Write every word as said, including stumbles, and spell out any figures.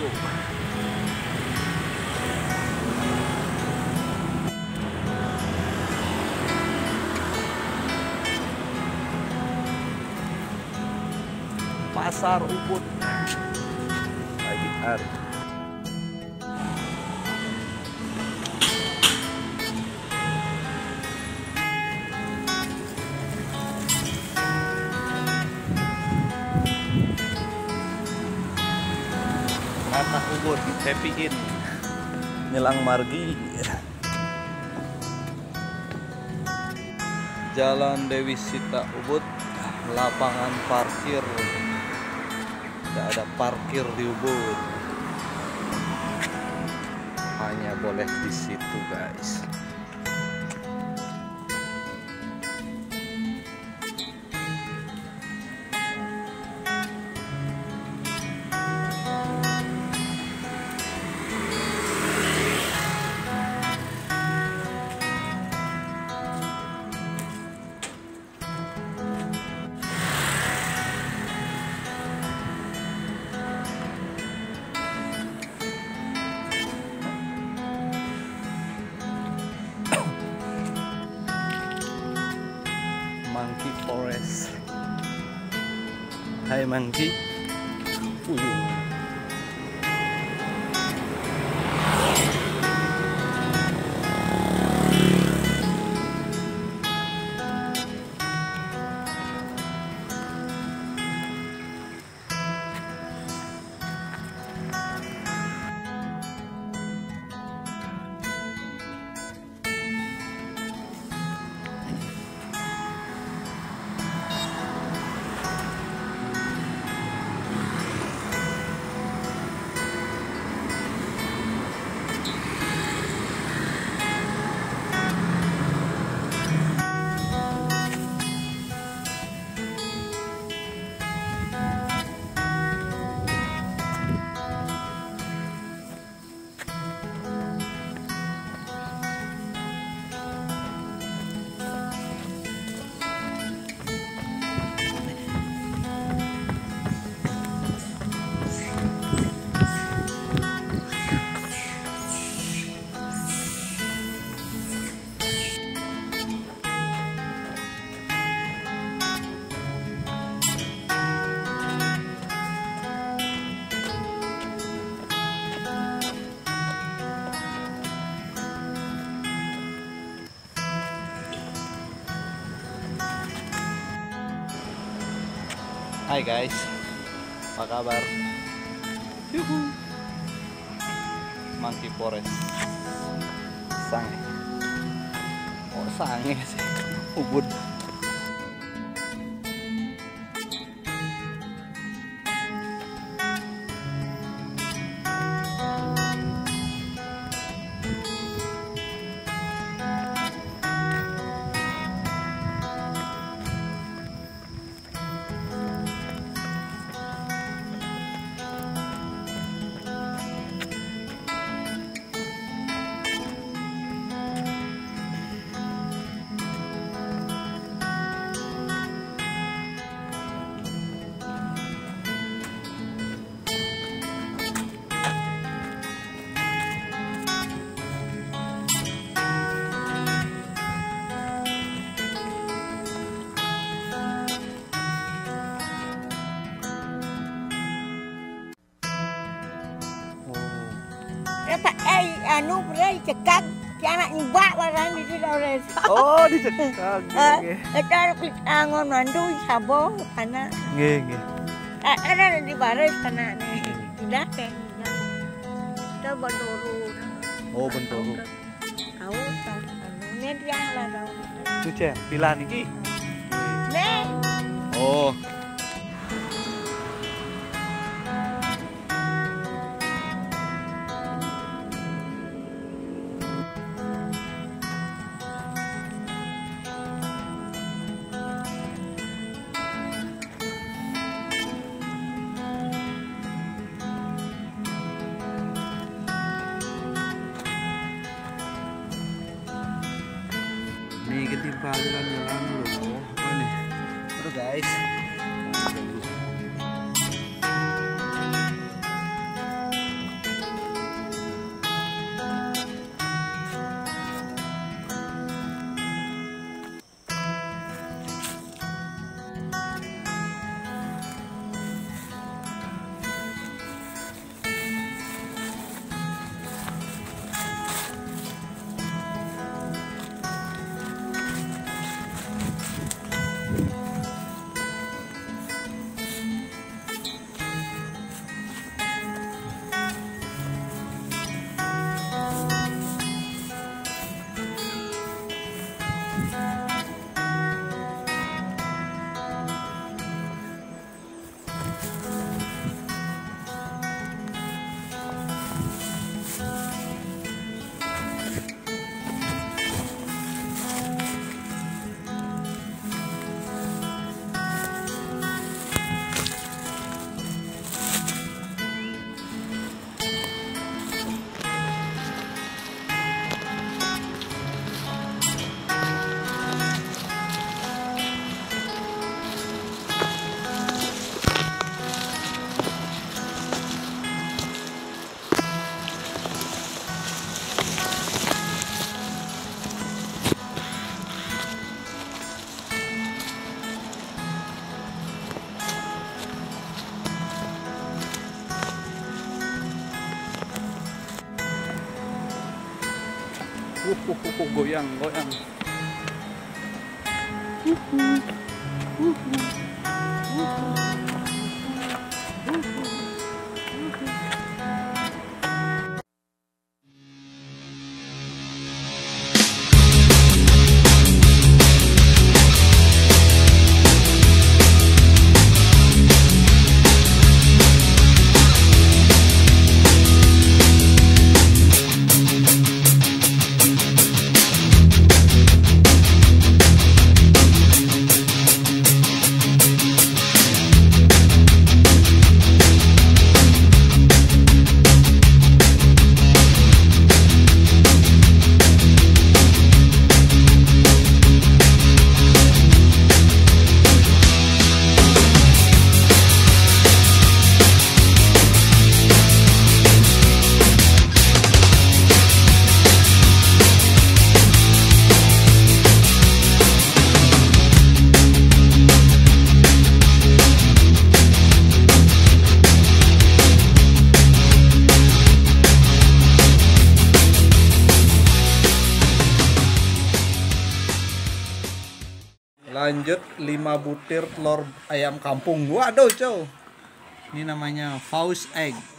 Pasar Ubud pagi hari. Mata Ubud, Happy In, Nyelang Margi. Jalan Dewi Sita Ubud, lapangan parkir. Tidak ada parkir di Ubud, hanya boleh di situ guys. Monkey Forest. Hai Monkey. Uyuh. Hai guys, apa kabar? Yuhu. Monkey Forest. Sange. Oh sange sih. Ubud. Pak eh anu berai cekak anak nyebak barang di sini ores. Oh, dicekak. Nggih. Eta klik angon mandu sabo kana. Nggih, nggih. Ada di baris kana nih. Tidak teh. Kita Bentoro. Oh, Bentoro. Tahu tahu. Ini dia lah tahu. Tuh, Cek, pilihan iki. Nih. Oh. Nih ketimpa jalan-jalan loh. Apa nih? Aduh guys. Uh, uh, uh, uh, goyang, goyang. Lanjut lima butir telur ayam kampung. Waduh, cow. Ini namanya Faust egg.